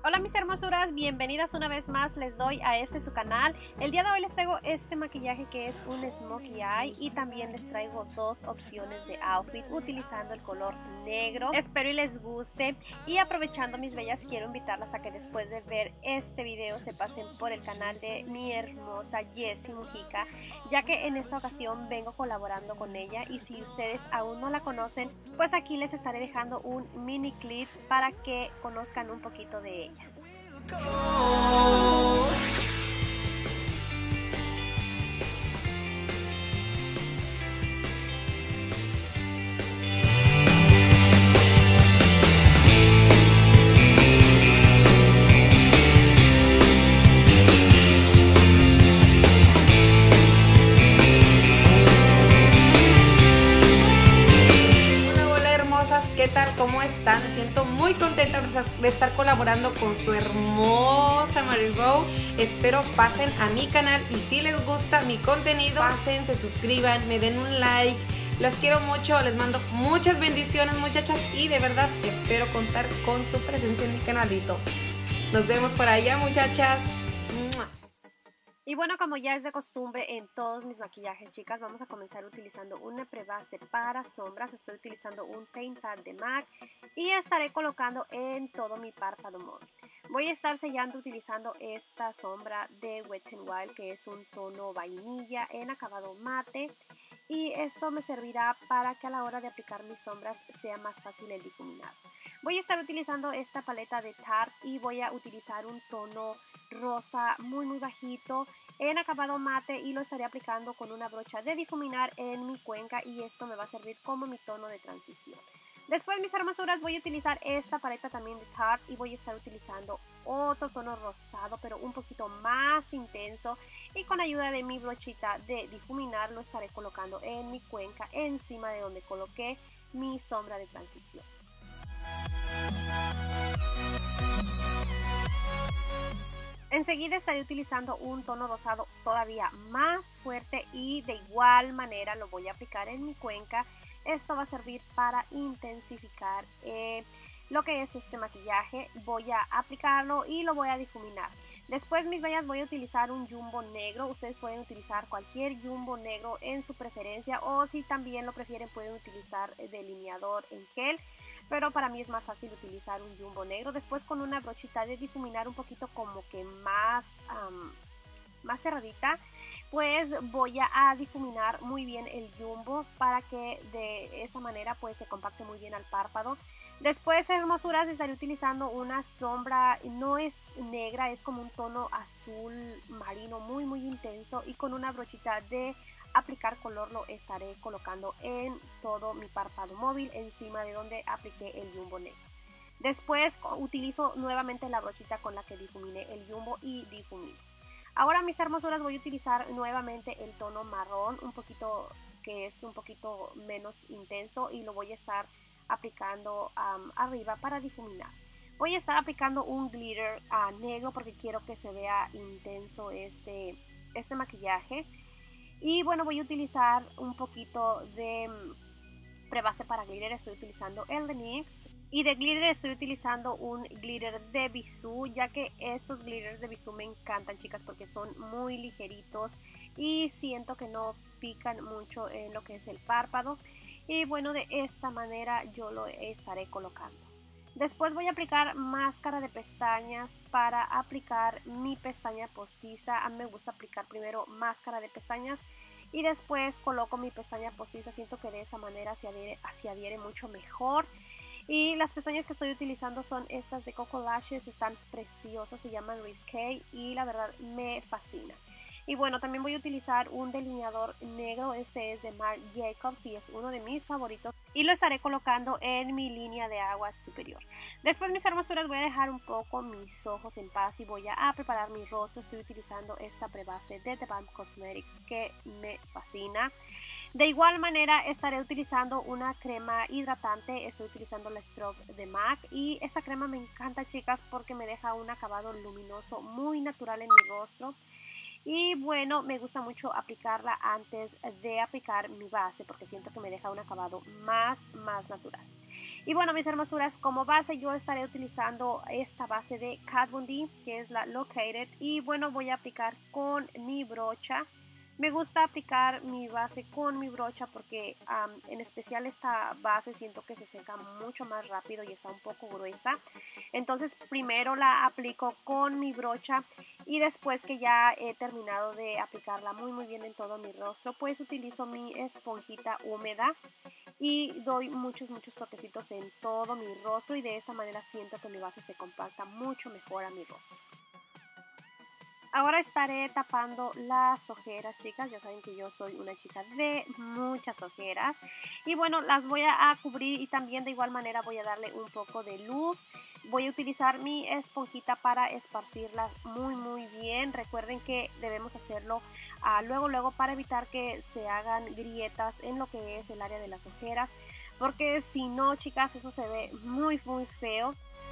Hola mis hermosuras, bienvenidas una vez más les doy a su canal. El día de hoy les traigo este maquillaje que es un smokey eye y también les traigo dos opciones de outfit utilizando el color negro. Espero y les guste y aprovechando mis bellas quiero invitarlas a que después de ver este video se pasen por el canal de mi hermosa Jessie Mujica, ya que en esta ocasión vengo colaborando con ella y si ustedes aún no la conocen, pues aquí les estaré dejando un mini clip para que conozcan un poquito de ella. ¿Qué tal? ¿Cómo están? Me siento muy contenta de estar colaborando con su hermosa Marirow. Espero pasen a mi canal y si les gusta mi contenido, pasen, se suscriban, me den un like. Las quiero mucho, les mando muchas bendiciones, muchachas, y de verdad espero contar con su presencia en mi canalito. Nos vemos por allá, muchachas. Y bueno, como ya es de costumbre en todos mis maquillajes, chicas, vamos a comenzar utilizando una prebase para sombras. Estoy utilizando un paint pad de MAC y estaré colocando en todo mi párpado móvil. Voy a estar sellando utilizando esta sombra de Wet n Wild, que es un tono vainilla en acabado mate. Y esto me servirá para que a la hora de aplicar mis sombras sea más fácil el difuminado. Voy a estar utilizando esta paleta de Tarte y voy a utilizar un tono rosa muy bajito en acabado mate y lo estaré aplicando con una brocha de difuminar en mi cuenca y esto me va a servir como mi tono de transición. Después, mis hermosuras, voy a utilizar esta paleta también de Tarte y voy a estar utilizando otro tono rosado pero un poquito más intenso y con ayuda de mi brochita de difuminar lo estaré colocando en mi cuenca encima de donde coloqué mi sombra de transición. Enseguida estaré utilizando un tono rosado todavía más fuerte y de igual manera lo voy a aplicar en mi cuenca. Esto va a servir para intensificar lo que es este maquillaje. Voy a aplicarlo y lo voy a difuminar. Después, mis bellas, voy a utilizar un jumbo negro. Ustedes pueden utilizar cualquier jumbo negro en su preferencia o si también lo prefieren pueden utilizar delineador en gel. Pero para mí es más fácil utilizar un jumbo negro. Después con una brochita de difuminar un poquito como que más cerradita, pues voy a difuminar muy bien el jumbo para que de esa manera pues se compacte muy bien al párpado. Después, hermosuras, estaré utilizando una sombra, no es negra, es como un tono azul marino muy intenso y con una brochita de aplicar color lo estaré colocando en todo mi párpado móvil encima de donde apliqué el jumbo negro. Después utilizo nuevamente la brochita con la que difuminé el jumbo y difumino. Ahora, mis hermosuras, voy a utilizar nuevamente el tono marrón, que es un poquito menos intenso y lo voy a estar aplicando arriba para difuminar. Voy a estar aplicando un glitter negro porque quiero que se vea intenso este maquillaje. Y bueno, voy a utilizar un poquito de prebase para glitter. Estoy utilizando el de NYX. Y de glitter estoy utilizando un glitter de Bisú, ya que estos glitters de Bisú me encantan, chicas, porque son muy ligeritos y siento que no pican mucho en lo que es el párpado. Y bueno, de esta manera yo lo estaré colocando. Después voy a aplicar máscara de pestañas para aplicar mi pestaña postiza. A mí me gusta aplicar primero máscara de pestañas y después coloco mi pestaña postiza. Siento que de esa manera se adhiere mucho mejor. Y las pestañas que estoy utilizando son estas de Coco Lashes, están preciosas, se llaman Risqué y la verdad me fascinan. Y bueno, también voy a utilizar un delineador negro, este es de Marc Jacobs y es uno de mis favoritos. Y lo estaré colocando en mi línea de agua superior. Después, mis hermosuras, voy a dejar un poco mis ojos en paz y voy a preparar mi rostro. Estoy utilizando esta prebase de The Balm Cosmetics que me fascina. De igual manera estaré utilizando una crema hidratante, estoy utilizando la Strobe de MAC y esta crema me encanta, chicas, porque me deja un acabado luminoso muy natural en mi rostro. Y bueno, me gusta mucho aplicarla antes de aplicar mi base porque siento que me deja un acabado más natural. Y bueno, mis hermosuras, como base yo estaré utilizando esta base de Kat Von D, que es la Located. Y bueno, voy a aplicar con mi brocha. Me gusta aplicar mi base con mi brocha porque en especial esta base siento que se seca mucho más rápido y está un poco gruesa. Entonces primero la aplico con mi brocha y después que ya he terminado de aplicarla muy bien en todo mi rostro, pues utilizo mi esponjita húmeda y doy muchos toquecitos en todo mi rostro y de esta manera siento que mi base se compacta mucho mejor a mi rostro. Ahora estaré tapando las ojeras, chicas. Ya saben que yo soy una chica de muchas ojeras. Y bueno, las voy a cubrir y también de igual manera voy a darle un poco de luz. Voy a utilizar mi esponjita para esparcirlas muy bien. Recuerden que debemos hacerlo luego para evitar que se hagan grietas en lo que es el área de las ojeras. Porque si no, chicas, eso se ve muy feo.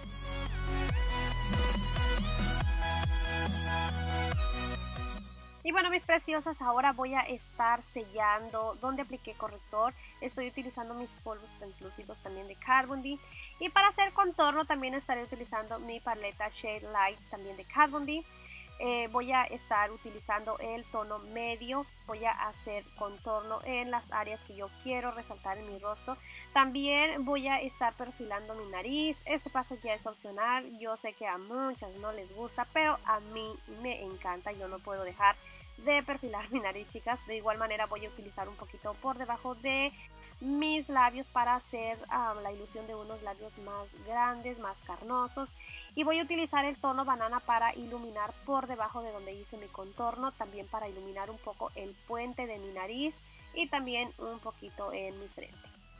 Y bueno, mis preciosas, ahora voy a estar sellando donde apliqué corrector. Estoy utilizando mis polvos translúcidos también de Kat Von D. Y para hacer contorno también estaré utilizando mi paleta Shade Light también de Kat Von D. Voy a estar utilizando el tono medio. Voy a hacer contorno en las áreas que yo quiero resaltar en mi rostro. También voy a estar perfilando mi nariz. Este paso ya es opcional. Yo sé que a muchas no les gusta, pero a mí me encanta. Yo no puedo dejar de perfilar mi nariz, chicas. De igual manera voy a utilizar un poquito por debajo de mis labios para hacer la ilusión de unos labios más grandes, más carnosos. Y voy a utilizar el tono banana para iluminar por debajo de donde hice mi contorno, también para iluminar un poco el puente de mi nariz y también un poquito en mi frente.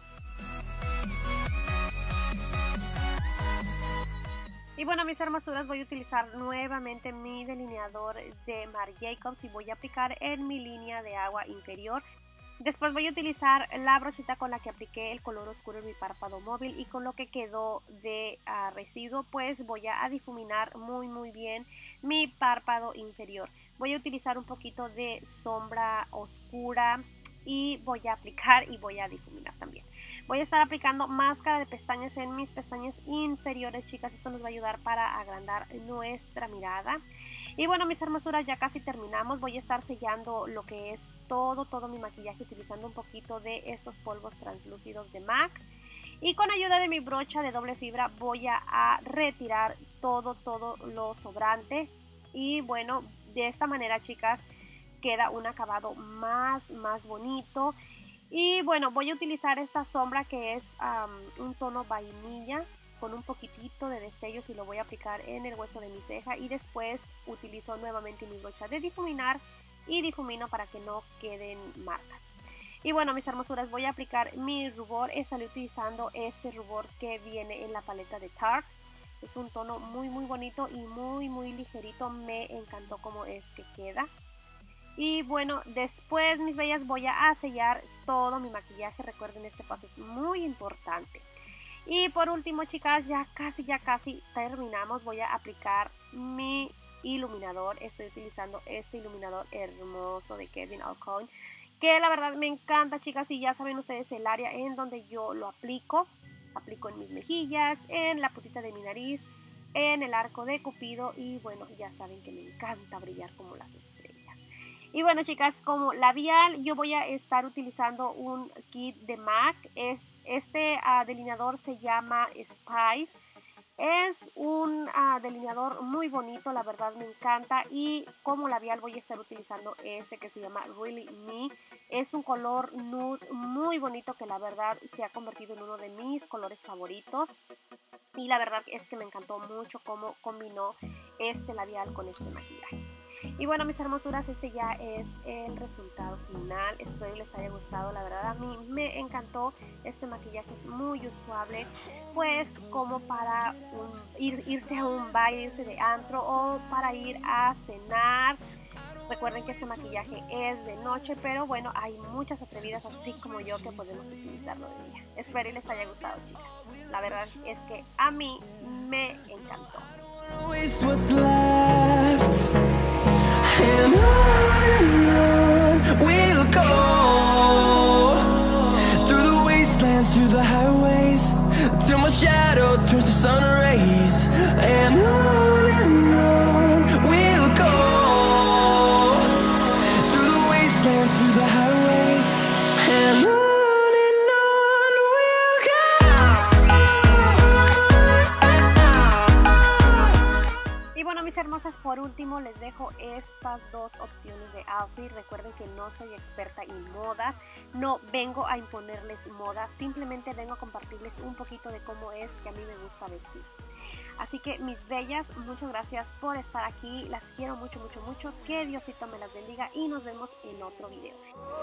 Y bueno, mis hermosuras, voy a utilizar nuevamente mi delineador de Marc Jacobs y voy a aplicar en mi línea de agua inferior. Después voy a utilizar la brochita con la que apliqué el color oscuro en mi párpado móvil y con lo que quedó de residuo pues voy a difuminar muy bien mi párpado inferior. Voy a utilizar un poquito de sombra oscura y voy a aplicar y voy a difuminar también. Voy a estar aplicando máscara de pestañas en mis pestañas inferiores, chicas. Esto nos va a ayudar para agrandar nuestra mirada. Y bueno, mis hermosuras, ya casi terminamos. Voy a estar sellando lo que es todo mi maquillaje utilizando un poquito de estos polvos translúcidos de MAC. Y con ayuda de mi brocha de doble fibra voy a retirar todo lo sobrante. Y bueno, de esta manera, chicas, queda un acabado más bonito. Y bueno, voy a utilizar esta sombra que es un tono vainilla con un poquitito de destellos y lo voy a aplicar en el hueso de mi ceja. Y después utilizo nuevamente mi brocha de difuminar y difumino para que no queden marcas. Y bueno, mis hermosuras, voy a aplicar mi rubor. Estaré utilizando este rubor que viene en la paleta de Tarte. Es un tono muy bonito y muy ligerito. Me encantó cómo es que queda. Y bueno, después, mis bellas, voy a sellar todo mi maquillaje. Recuerden, este paso es muy importante. Y por último, chicas, ya casi terminamos. Voy a aplicar mi iluminador. Estoy utilizando este iluminador hermoso de Kevyn Aucoin, que la verdad me encanta, chicas. Y ya saben ustedes el área en donde yo lo aplico. Aplico en mis mejillas, en la puntita de mi nariz, en el arco de Cupido. Y bueno, ya saben que me encanta brillar como las estrellas. Y bueno, chicas, como labial yo voy a estar utilizando un kit de MAC. Este delineador se llama Spice. Es un delineador muy bonito, la verdad me encanta. Y como labial voy a estar utilizando este que se llama Really Me. Es un color nude muy bonito que la verdad se ha convertido en uno de mis colores favoritos. Y la verdad es que me encantó mucho cómo combinó este labial con este maquillaje. Y bueno, mis hermosuras, este ya es el resultado final. Espero les haya gustado. La verdad a mí me encantó. Este maquillaje es muy usable, pues como para irse a un baile, irse de antro o para ir a cenar. Recuerden que este maquillaje es de noche, pero bueno, hay muchas atrevidas así como yo que podemos utilizarlo de día. Espero les haya gustado, chicas. La verdad es que a mí me encantó. And on we'll go, through the wastelands, through the highways, till my shadow turns to sun rays, and on we'll go, through the wastelands, through the highways, and on we'll go. Y bueno, mis hermosas, por último les dejo estas dos opciones de outfit. Recuerden que no soy experta en modas, no vengo a imponerles modas, simplemente vengo a compartirles un poquito de cómo es que a mí me gusta vestir. Así que mis bellas, muchas gracias por estar aquí, las quiero mucho, mucho, mucho, que Diosito me las bendiga y nos vemos en otro video.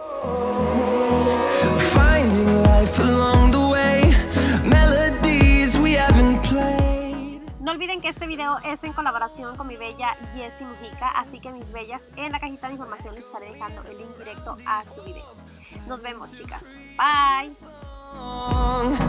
Finding life along the way, melodies we haven't played. No olviden que este video es en colaboración con mi bella Jessie Mujica, así que mis bellas, en la cajita de información les estaré dejando el link directo a su video. Nos vemos, chicas. Bye.